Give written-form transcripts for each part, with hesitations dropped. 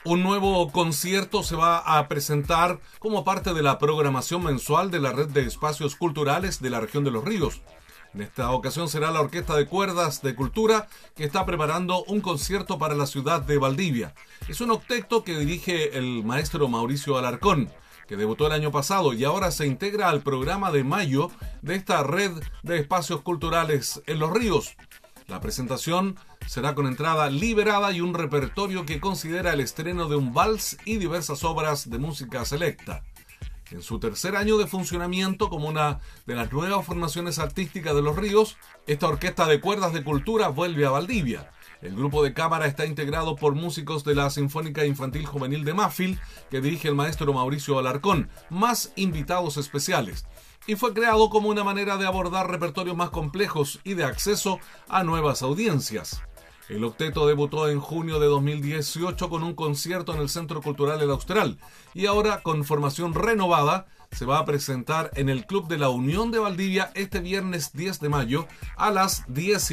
Un nuevo concierto se va a presentar como parte de la programación mensual de la Red de Espacios Culturales de la Región de los Ríos. En esta ocasión será la Orquesta de Cuerdas de Cultura que está preparando un concierto para la ciudad de Valdivia. Es un octeto que dirige el maestro Mauricio Alarcón, que debutó el año pasado y ahora se integra al programa de mayo de esta Red de Espacios Culturales en los Ríos. La presentación será con entrada liberada y un repertorio que considera el estreno de un vals y diversas obras de música selecta. En su tercer año de funcionamiento como una de las nuevas formaciones artísticas de Los Ríos, esta Orquesta de Cuerdas de Cultura vuelve a Valdivia. El grupo de cámara está integrado por músicos de la Sinfónica Infantil Juvenil de Mafil, que dirige el maestro Mauricio Alarcón, más invitados especiales. Y fue creado como una manera de abordar repertorios más complejos y de acceso a nuevas audiencias. El octeto debutó en junio de 2018 con un concierto en el Centro Cultural El Austral y ahora, con formación renovada, se va a presentar en el Club de la Unión de Valdivia este viernes 10 de mayo a las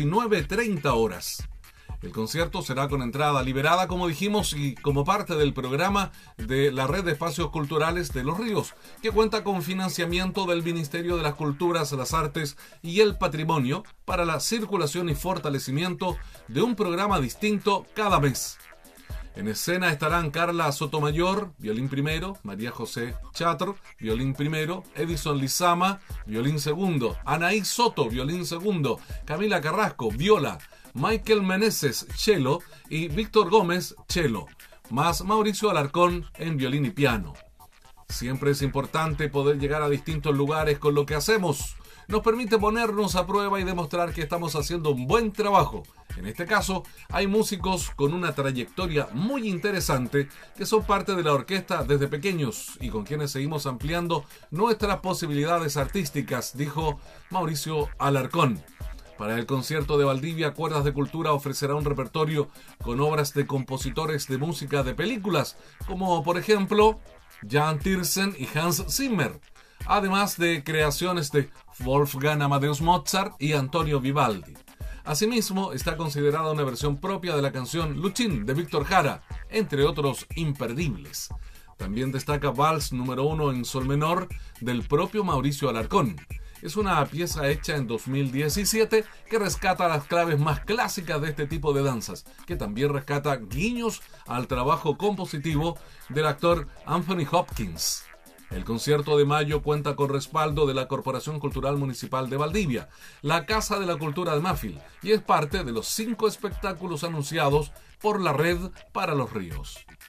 19:30 horas. El concierto será con entrada liberada, como dijimos, y como parte del programa de la Red de Espacios Culturales de Los Ríos, que cuenta con financiamiento del Ministerio de las Culturas, las Artes y el Patrimonio para la circulación y fortalecimiento de un programa distinto cada mes. En escena estarán Carla Sotomayor, violín primero, María José Chatro, violín primero, Edison Lizama, violín segundo, Anaí Soto, violín segundo, Camila Carrasco, viola, Michael Meneses, cello y Víctor Gómez, cello, más Mauricio Alarcón en violín y piano. Siempre es importante poder llegar a distintos lugares con lo que hacemos. Nos permite ponernos a prueba y demostrar que estamos haciendo un buen trabajo. En este caso, hay músicos con una trayectoria muy interesante que son parte de la orquesta desde pequeños y con quienes seguimos ampliando nuestras posibilidades artísticas, dijo Mauricio Alarcón. Para el concierto de Valdivia, Cuerdas de Cultura ofrecerá un repertorio con obras de compositores de música de películas, como por ejemplo Jan Tiersen y Hans Zimmer, además de creaciones de Wolfgang Amadeus Mozart y Antonio Vivaldi. Asimismo, está considerada una versión propia de la canción Luchín de Víctor Jara, entre otros imperdibles. También destaca Vals número 1 en sol menor del propio Mauricio Alarcón. Es una pieza hecha en 2017 que rescata las claves más clásicas de este tipo de danzas, que también rescata guiños al trabajo compositivo del actor Anthony Hopkins. El concierto de mayo cuenta con respaldo de la Corporación Cultural Municipal de Valdivia, la Casa de la Cultura de Mafil, y es parte de los 5 espectáculos anunciados por la Red para los Ríos.